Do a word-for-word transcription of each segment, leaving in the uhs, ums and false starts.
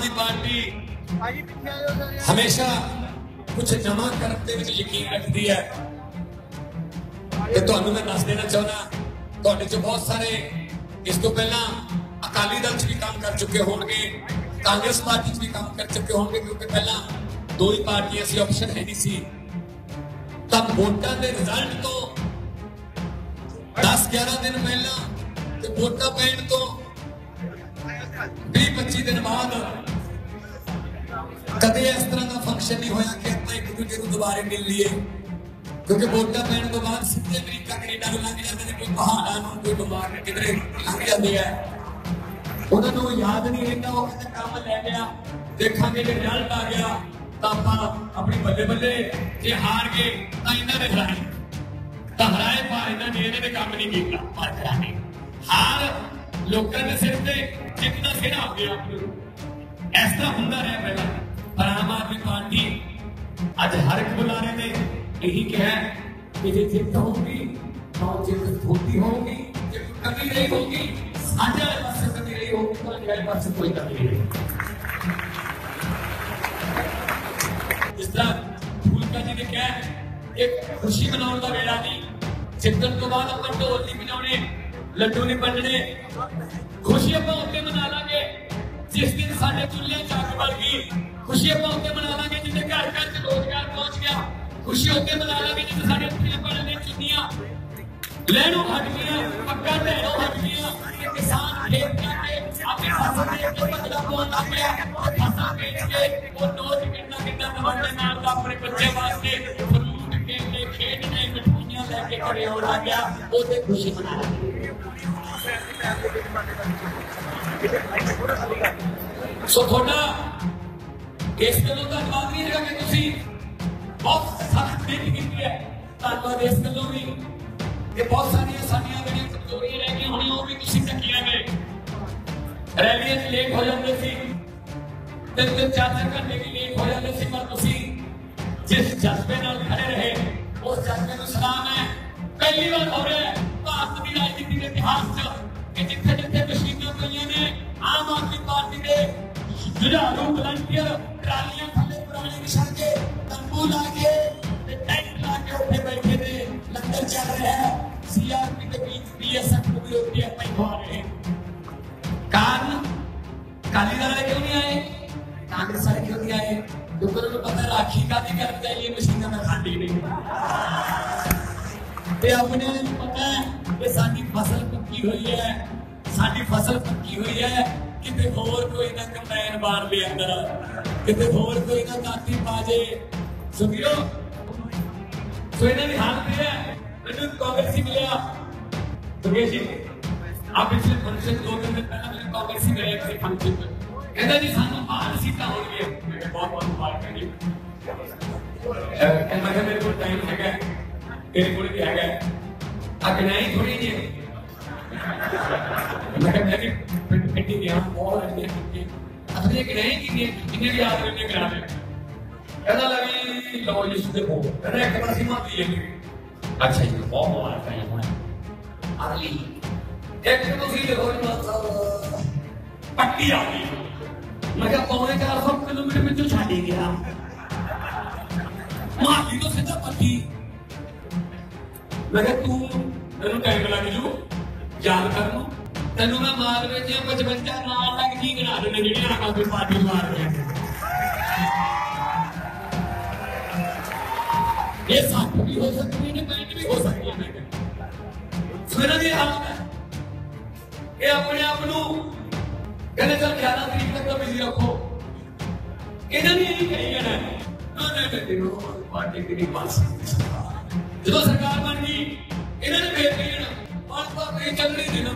आदमी पार्टी हमेशा कुछ नवा करने में यकीन रखती है। तो मैं दस देना चाहना, तुहाडे चो बहुत सारे इस तो पहला अकाली दल च भी काम कर चुके होंगे, कांग्रेस पार्टी च भी काम कर चुके होंगे, क्योंकि पहला दो ही पार्टियां सी, ऑप्शन है नहीं सी। तब वोटां दे रिजल्ट तो दस ग्यारह दिन पहला ते वोटां पैण तो बीस पच्चीस दिन बाद कदे इस तरह का फंक्शन नहीं होया कि आप एक दूसरे को दोबारा मिल लिए, क्योंकि वोटां पैण तो बाद सीधे अमरीका कनेडा लग जाते हैं, कोई पहाड़ा कोई बीमार किधरे लग जाती है, उन्होंने याद नहीं रहता, वो कहते काम लै गया, देखा कि रिजल्ट आ गया तो आप अपनी बल्ले बल्ले जे हार गए तो इन्होंने हराए तो हराए पा इन्होंने इन्होंने काम नहीं किया, पर हराने हार लोगों ने सिर से जितना सिर आ गया इस तरह होंदा रहा पहला। पर आम आदमी पार्टी अज हर एक बुलारे ने यही कहा कि जे जित होगी तो जित होती होगी, कमी नहीं होगी, साझे वाले पास कमी नहीं होगी, तो वाले पास कोई कमी नहीं रहेगी। जिस तरह फूलका जी ने कहा एक खुशी मनाने का वेला नहीं, जितन तो बाद अपन ढोल नहीं बजाने, लड्डू नहीं बंटने, खुशी अपन उत्ते मना लांगे जिस दिन साढ़े चुल्हे चाक बल गई, खुशी अपन उत्ते मना लांगे जिसे घर घर से रोजगार पहुंच गया, खुशी उत्ते मना लांगे जिसे साढ़े उत्ते पढ़ने चुनिया लैनो हट गया, पक्का लैनो हट गया, किसान खेत जाके अपनी फसल बेच के बदला पहुंच आ गया, फसल बेच के वो नोट कितना कितना दवाने नाल का अपने बच्चे वास्ते फ्रूट केले खेलने मिठाइयां लेके घरे हो आ गया, वो ते खुशी मना रहे। सो थोड़ा इस गलों का जवाब नहीं है कि तुसी बहुत सख्त मेहनत की है, धन्यवाद इस गलों भी ये बहुत सारी साडियां बड़ियां कमजोरियां रह गई होनी, वो भी तुसी ढकियां गए, रैलियां च लेट हो जाते सी, तीन तीन चार चार घंटे भी लेट हो जाते सी, पर तुसी जिस जज्बे नाल खड़े रहे उस जज्बे को सलाम है। पहली बार हो रहा है भारत की राजनीति के इतिहास च कि जिथे जिथे मशीनां पईयां ने आम आदमी पार्टी के जुझारू वलंटियर ट्रालियां थले पुराने बिछा के तंबू ला के टेंट ला के उठे बैठे थे, लंगर चल रहा है, सीआरपी के बीच बीएसएफ को भी रोटियां पैखवा रहे हैं। कारण काली दल क्यों नहीं आए, कांग्रेस वाले क्यों नहीं आए, क्योंकि उन्हें पता राखी का नहीं करना चाहिए, मशीनां में खाती नहीं ते अपने पता है कि साडी फसल पक्की हुई है, साडी फसल पक्की हुई है, किते होर कोई ना कंबाइन बार ले अंदर, किते होर कोई ना दाती पाजे सुनियो। सो इन्हें भी हाल दिया मैंने कांग्रेस ही मिला दुर्गेश जी, आप पिछले फंक्शन दो दिन पहले मैंने कांग्रेस ही मिले थे फंक्शन में, कहता जी सानू बाहर सीटा हो गई, मैं बहुत बहुत मुबारक है जी, कहता मेरे को टाइम है तेरे को भी है अगनाई थोड़ी जी, मैं कहता भी पिंडी गया बहुत अच्छी अपने अगनाई की कितने भी याद करने करा दे, कहता लगी लो जी सुधे हो, कहता एक बार सीमा दी है, अच्छा जी बहुत मुबारक है यहाँ अगली एक तो सी देखो पट्टी आ गई, मैं क्या पौने चार सौ किलोमीटर में जो छाड़ी गया माफी तो सीधा पट्टी, मैं तू तेन टाइम लग जू याद कर लू, तेन मैं मार बेचे पचवंजा नाल लग की गिना देने जी आम आदमी पार्टी मार रहे ये सच भी हो सकती है, पैंट भी हो सकती है। मेरा ये हाल है ये अपने आप को कहने चल ग्यारह तरीक तक तो बिजी रखो, इन्होंने यही कही जाना पार्टी की नहीं बन सकती, जो सरकार बन गई इन्होंने भेज दिया पांच बार चल नहीं देना,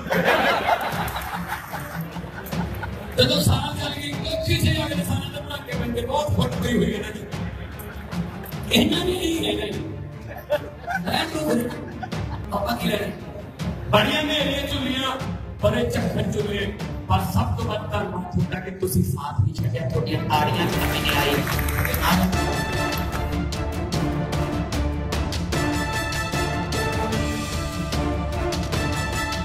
जो साल चल गई अच्छी से जाके किसानों ने बना के बन गए, बहुत फट गई हुई है ना, इन्होंने यही है पापा की लड़ाई बढ़िया मेरिया चुलियां बड़े चक्कर चुले, पर सब तो बदतर बात होता कि तुसी साथ नहीं छड्या, थोड़ियां ताड़ियां नहीं आई।